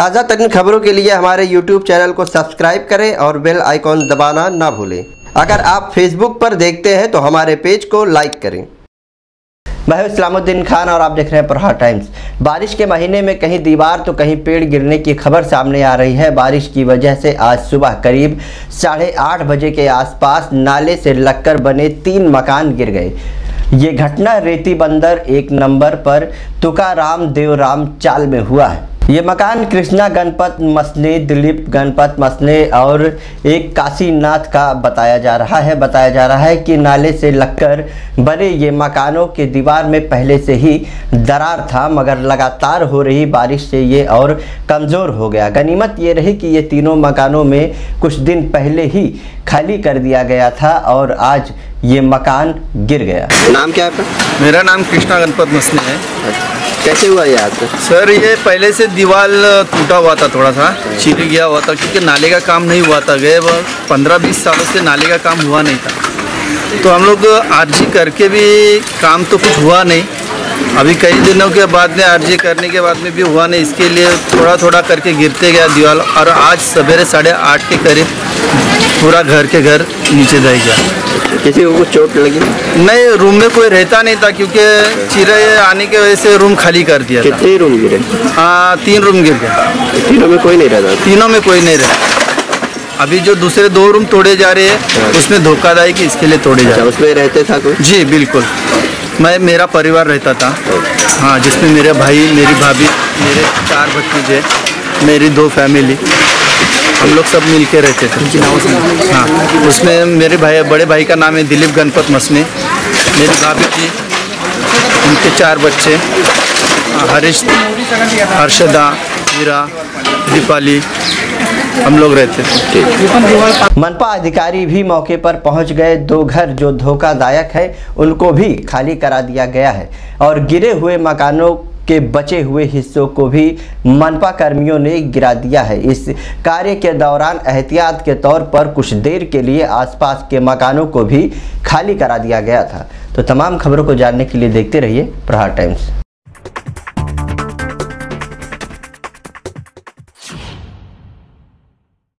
ताज़ा तरीन खबरों के लिए हमारे YouTube चैनल को सब्सक्राइब करें और बेल आइकॉन दबाना ना भूलें। अगर आप Facebook पर देखते हैं तो हमारे पेज को लाइक करें। मैं हूं इस्लामुद्दीन खान और आप देख रहे हैं प्रहार टाइम्स। बारिश के महीने में कहीं दीवार तो कहीं पेड़ गिरने की खबर सामने आ रही है। बारिश की वजह से आज सुबह करीब 8:30 बजे के आसपास नाले से लगकर बने 3 मकान गिर गए। ये घटना रेती बंदर 1 नंबर पर तुकाराम देवराम चाल में हुआ है। ये मकान कृष्णा गणपत मसने, दिलीप गणपत मसने और एक काशीनाथ का बताया जा रहा है कि नाले से लगकर बने ये मकानों के दीवार में पहले से ही दरार था, मगर लगातार हो रही बारिश से ये और कमज़ोर हो गया। गनीमत ये रही कि ये तीनों मकानों में कुछ दिन पहले ही खाली कर दिया गया था और आज ये मकान गिर गया। नाम क्या है आपका? मेरा नाम कृष्णा गणपत मसने है। कैसे हुआ ये आज? सर ये पहले से दीवार टूटा हुआ था, थोड़ा सा छिड़ गया हुआ था, क्योंकि नाले का काम नहीं हुआ था। गए 15-20 सालों से नाले का काम हुआ नहीं था, तो हम लोग आरजी करके भी काम तो कुछ हुआ नहीं। अभी कई दिनों के बाद में आरजी करने के बाद में भी हुआ नहीं, इसके लिए थोड़ा थोड़ा करके गिरते गया दीवार। और आज सवेरे 8:30 के करीब पूरा घर के घर नीचे दह गया। किसी को कुछ चोट लगी? नहीं, रूम में कोई रहता नहीं था, क्योंकि चिड़ै आने की वजह से रूम खाली कर दिया। कितने रूम गिरे? 3 रूम गिर गया। तीनों में कोई नहीं रहता? तीनों में कोई नहीं रहता। अभी जो दूसरे 2 रूम तोड़े जा रहे हैं उसमें धोखाधड़ी की इसके लिए तोड़े जा रहे हैं। उसमें रहते था कोई? जी बिल्कुल, मेरा परिवार रहता था। हाँ, जिसमें मेरे भाई, मेरी भाभी, मेरे 4 भतीजे, मेरी 2 फैमिली, हम लोग सब मिल के रहते थे। हाँ, उसमें मेरे भाई, बड़े भाई का नाम है दिलीप गणपत मसने, मेरी भाभी जी, उनके 4 बच्चे, हरीश, हर्षदा, हीरा, दीपाली, हम लोग रहते थे। मनपा अधिकारी भी मौके पर पहुंच गए। 2 घर जो धोखादायक है उनको भी खाली करा दिया गया है और गिरे हुए मकानों के बचे हुए हिस्सों को भी मनपा कर्मियों ने गिरा दिया है। इस कार्य के दौरान एहतियात के तौर पर कुछ देर के लिए आसपास के मकानों को भी खाली करा दिया गया था। तो तमाम खबरों को जानने के लिए देखते रहिए प्रहार टाइम्स।